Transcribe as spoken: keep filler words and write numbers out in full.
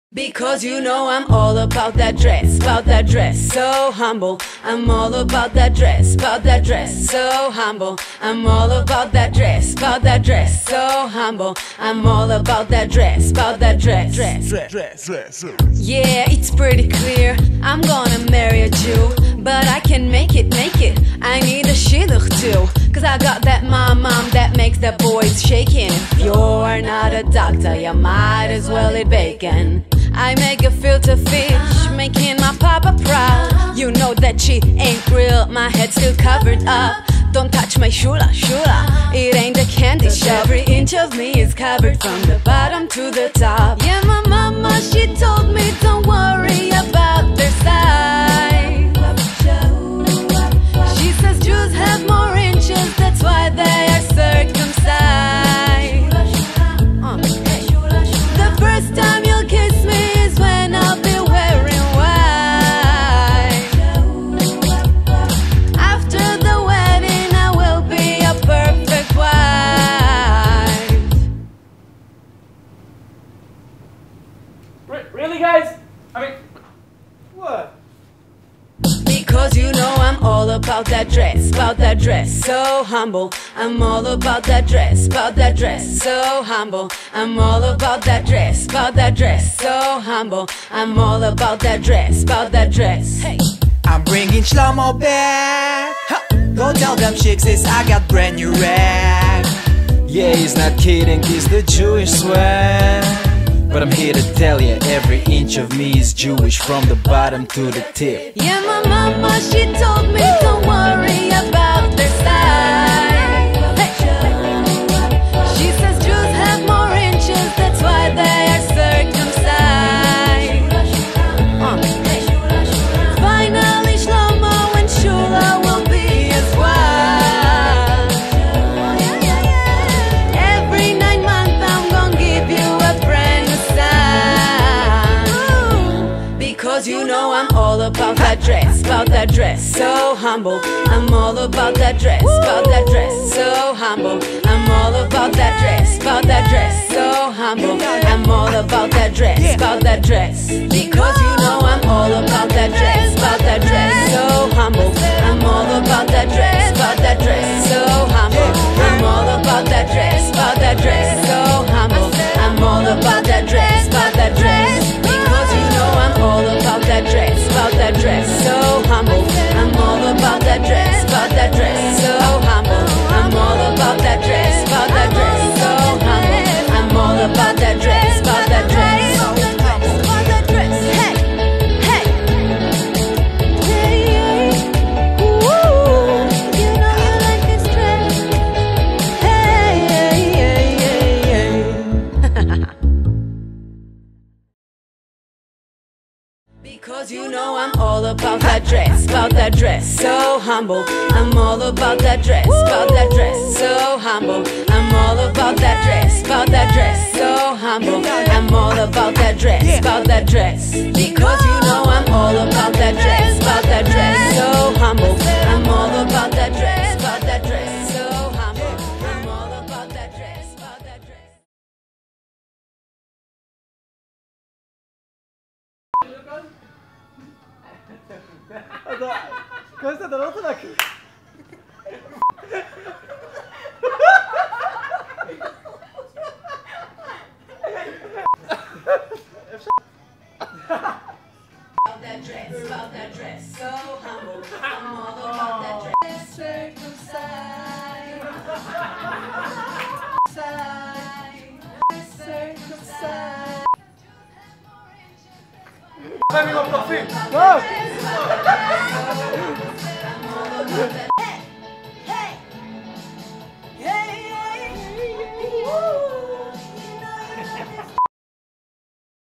Because you know I'm all about that dress, about that dress, so humble. I'm all about that dress, about that dress, so humble. I'm all about that dress, about that dress, so humble. I'm all about that dress, about that dress, dress, dress, dress, dress. Yeah, it's pretty clear, I'm gonna marry a Jew, but I can make it, make it. I need a shidduch too, cause I got that mom, mom that makes the boys shaking. If you're not a doctor, you might as well eat bacon. I make a filter fish, making my papa proud. You know that she ain't real, my head's still covered up. Don't touch my shula, shula, it ain't a candy shop. Every inch of me is covered from the bottom to the top. Yeah, my mama, she told me don't worry about their size. She says Jews have more inches, that's why they are circumcised. uh. The first time you'll kiss me is when I'll be wearing white. After the wedding I will be a perfect wife. Re really, guys? I mean, what? Because you know I'm all about that dress, about that dress, so humble. I'm all about that dress, about that dress, so humble. I'm all about that dress, about that dress, so humble. I'm all about that dress, about that dress. Hey, I'm bringing Shlomo back. Ha! Go tell them chicks is I got brand new rag. Yeah, he's not kidding, he's the Jewish swag. But I'm here to tell you, every inch of me is Jewish from the bottom to the tip. yeah, my mama, she told me don't worry about their size. Hey. She says Jews have more inches, that's why they are circumcised. uh. Finally Shlomo and Shula will be as wild. Every nine months I'm gonna give you a brand new sign. Because you know I'm all about that dress, about that dress, so humble. I'm all about that dress, about that dress, so humble. I'm all about that dress, about that dress, so humble. I'm all about that dress, about that dress. Because you know I'm all about that dress, about that dress, so humble. I'm all about that dress, about that dress, so humble. I'm all about that dress, about that dress, so humble. I'm all about that dress, about that dress. Because you know I'm all about that dress, about that dress, so humble. I'm all about that dress, about that dress, so humble. I'm all about that dress, about that dress, so humble. I'm all about that dress, about that dress, so humble. Hey, hey, hey, woo, you know you like this dress. Hey, hey, hey, hey, hey. Because you know I'm all about that dress, about that dress, so humble. I'm all about that dress, about that dress, so humble. I'm all about that dress, about that dress, so humble. I'm all about that dress, about that dress. Because you know I'm all about that dress, about that dress, so humble. I'm all about that dress, about that dress, so humble. I'm all about that dress, about that dress. אתה... קוסט, אתה לא רוצה להקריא. About that dress, about that dress, so humble. I'm all about that dress. Circumcised. Circumcised. חיים עם הפרחים! לא!